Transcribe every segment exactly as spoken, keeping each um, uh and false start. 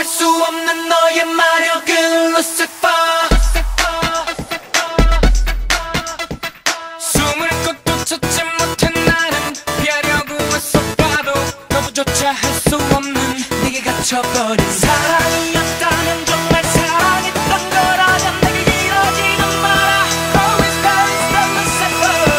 거부할 수 없는 너의 마력은 루시퍼. 숨을 곳도 찾지 못해 나는 피하려고 애써봐도 거부조차 할 수 없는 네게 갇혀버린 사랑이었다면 정말 사랑했던 거라면 내게 이러지는 마라. Always Paris from Lucifer.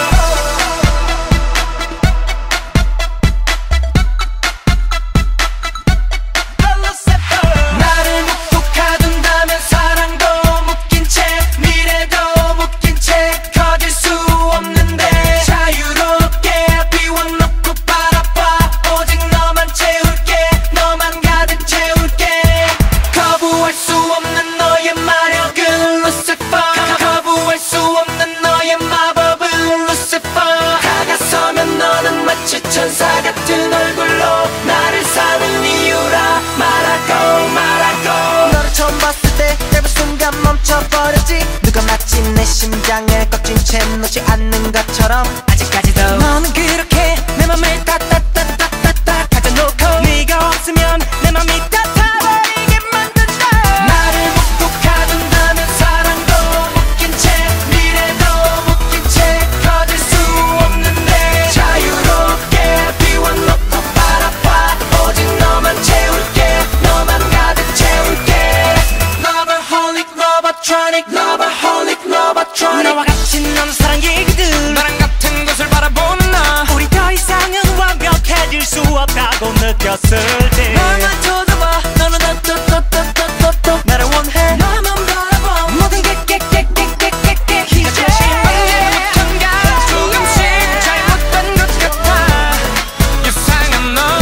나를 묶고 가둔다면 사랑도 묶인 채 미래도 묶인 채 커질 수 없는데 자유롭게 비워놓고 바라봐. 오직 너만 채울게 너만 가득 채울게. 거부할 수 없는 너의 마력은 루시퍼. 거부할 수 없는 너의 마법은 루시퍼. 다가서면 너는 마치 천사 같은 얼굴로 나를 사는 이유라 말하고 말하고. 너를 처음 봤을 때 짧은 순간 멈춰버렸지. 누가 마치 내 심장을 꺾인 채 놓지 않는 것처럼 아직까지도 너는 그렇게 내 맘을 따따따따따따 가져놓고 네가 없으면 내 맘이 따타버리게 만든다. 나를 묶고 가둔다면 사랑도 묶인 채 미래도 묶인 채 커질 수 없는데 자유롭게 비워놓고 바라봐. 오직 너만 채울게 너만 가득 채울게. Loverholic, Lovertronic, Loverholic, Lovertronic. 너와 같이 넌 사랑 얘기들 나랑 같은 곳을 바라보는 나. 우리 더 이상은 완벽해질 수 없다고 느꼈을 때 나만 쳐다봐 너는 또또또또또또 나를 원해 나만 바라봐. 모든 게 깨깨깨깨깨깨 희어져. 언제부턴가 조금씩 잘못된 것 같아 이상한 너.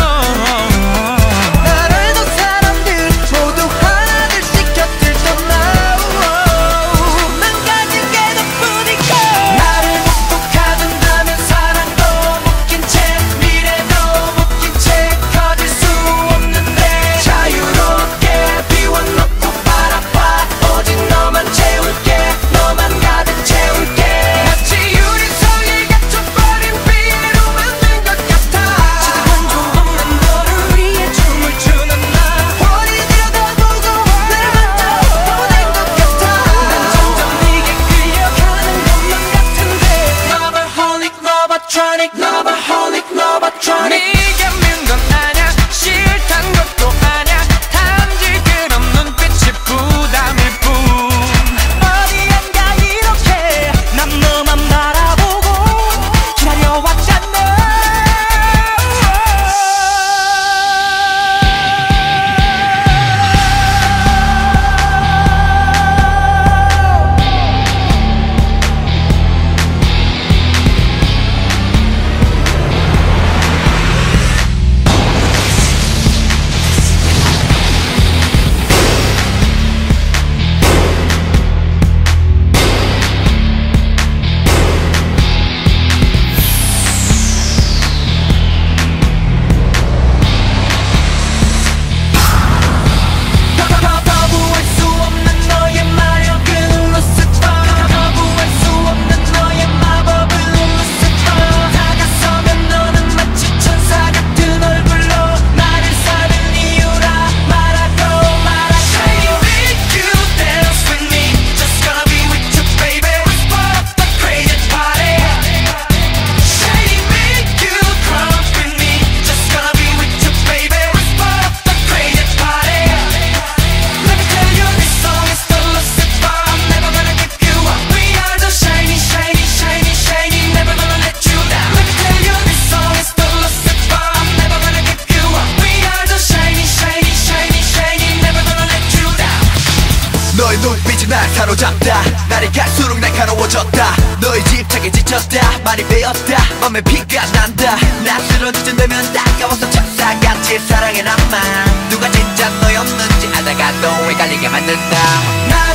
나를 알던 사람들 모두 하나둘씩 곁을 떠나 망가진 게 너뿐이고. 나를 묶고 가둔다면 사랑도 묶인 채 미래도 묶인 채 커질 수 없는데 자유롭게 비워놓고 바라봐. 오직 너만 채울게 너만 가득 채울게. 마치 유리석이 갇혀버린 비로 만든 것 같아. 지금 좀 없는 너를 위해 춤을 추는 나. 허리 들여다보고 나를 만져보낸 것 같아. 난 점점 네게 끌려가는 것만 같은데. Loverholic, Lovertronic, Loverholic, Lovertronic. 네가 민 건 아냐 싫단 것도 아냐 단지 그런 눈빛이 부담일 뿐. 어디엔가 이렇게 난 너만 바라보고 기다려왔잖아. 거부할 수 없는 너의 마력은 루시퍼. 거부할 수 없는 너의 마법은 루시퍼. 다가서면 너는 마치 천사 같은 얼굴로 나를 사는 이유라 말하고 말하고. Shiny with you, dance with me, just gonna be with you baby. Whisper up the crazy party. Shiny with you, crunk with me, just gonna be with you baby. Whisper up the crazy party. Let me tell you this song is the Lucifer. I'm never gonna give you up. We are the shiny, shiny, shiny, shiny, never gonna let you down. Let me tell you this song is the Lucifer. I'm never gonna give you up. We are the shiny, shiny, shiny, shiny, never gonna let you down. 너의 눈빛이 날 사로잡다. 날이 갈수록 날카로워졌다. 너의 집착에 지쳤다. 많이 배웠다. 맘에 피가 난다. 낯설은 지쳐되면 따가워서 천사같이 사랑해 남아. 누가 진짜 너였는지 알다가 또 헷갈리게 만든다. 나